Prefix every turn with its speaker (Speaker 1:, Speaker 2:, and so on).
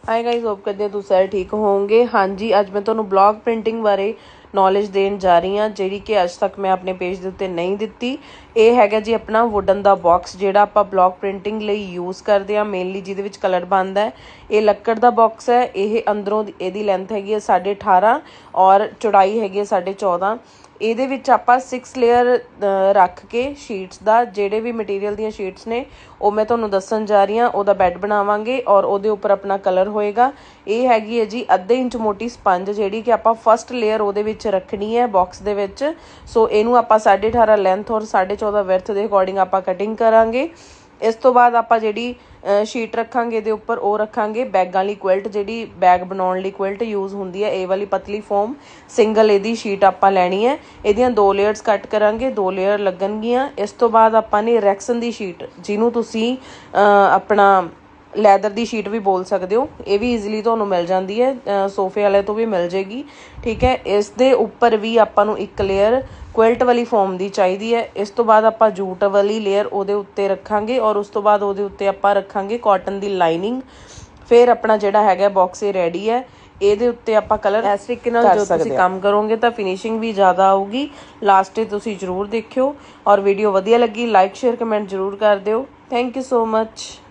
Speaker 1: Hi guys, hope करते हैं तुम सारे ठीक होंगे। हाँ जी, अज मैं तुहानू ब्लॉक प्रिंटिंग बारे नॉलेज देन जा रही हाँ, जी कि अज तक मैं अपने पेज के उत्ते नहीं दिती। ये हैगा जी अपना वुडन का बॉक्स जिहड़ा आपां ब्लॉक प्रिंटिंग लई यूज़ करते हैं मेनली, जिहदे विच कलर बनता है। ये लक्कड़ का बॉक्स है। ये अंदरों इहदी लेंथ हैगी है 18.5 और चौड़ाई हैगी है 14.5। ਇਹਦੇ ਵਿੱਚ ਆਪਾਂ 6 ਲੇਅਰ ਰੱਖ ਕੇ ਸ਼ੀਟਸ ਦਾ, ਜਿਹੜੇ ਵੀ ਮਟੀਰੀਅਲ ਦੀਆਂ ਸ਼ੀਟਸ ਨੇ ਉਹ ਮੈਂ ਤੁਹਾਨੂੰ ਦੱਸਣ ਜਾ ਰਹੀ ਹਾਂ। ਉਹਦਾ ਬੈੱਡ ਬਣਾਵਾਂਗੇ ਔਰ ਉਹਦੇ ਉੱਪਰ ਆਪਣਾ ਕਲਰ ਹੋਏਗਾ। ਇਹ ਹੈਗੀ ਹੈ ਜੀ ਅੱਧੇ ਇੰਚ ਮੋਟੀ ਸਪੰਜ, ਜਿਹੜੀ ਕਿ ਆਪਾਂ ਫਸਟ ਲੇਅਰ ਉਹਦੇ ਵਿੱਚ ਰੱਖਣੀ ਹੈ ਬਾਕਸ ਦੇ ਵਿੱਚ। ਸੋ ਇਹਨੂੰ ਆਪਾਂ 18.5 ਲੈਂਥ ਔਰ 14.5 ਵਿਡਥ ਦੇ ਅਕੋਰਡਿੰਗ ਆਪਾਂ ਕਟਿੰਗ ਕਰਾਂਗੇ। इस तो बाद आप जी शीट रखांगे ये उपर वो रखांगे बैगां वाली क्विल्ट, जी बैग बनाने लई क्विल्ट यूज़ होंदी है। ये वाली पतली फोम सिंगल यदी शीट आप लैनी है। ये 2 लेयर्स कट करांगे, 2 लेयर लगनगियां। इस तो बाद आपाने रैक्सन की शीट, जिन्हों तुसी अपना लैदर की शीट भी बोल सकते हो, ये भी ईजिली तुहानूं मिल जाती है, सोफे वाले तो भी मिल जाएगी। ठीक है, इस दे उपर भी आपां नूं एक लेयर क्विल्ट वाली फॉर्म की चाहिए है। इस तो बाद आपां जूट वाली लेयर उहदे उत्ते रखांगे और उस तो बाद उहदे उत्ते आपां रखांगे कॉटन की लाइनिंग। फिर अपना जिहड़ा हैगा बॉक्स ये रेडी है। ਇਹਦੇ ਉੱਤੇ ਆਪਾਂ ਕਲਰ ਇਸ ਤਰੀਕੇ ਨਾਲ ਜੋ ਤੁਸੀਂ ਕੰਮ ਕਰੋਗੇ ਤਾਂ ਫਿਨਿਸ਼ਿੰਗ ਵੀ ਜ਼ਿਆਦਾ ਆਊਗੀ। ਲਾਸਟ ਤੇ ਤੁਸੀਂ ਜ਼ਰੂਰ ਦੇਖਿਓ ਔਰ ਵੀਡੀਓ ਵਧੀਆ ਲੱਗੀ ਲਾਈਕ ਸ਼ੇਅਰ ਕਮੈਂਟ ਜ਼ਰੂਰ ਕਰ ਦਿਓ। Thank you so much.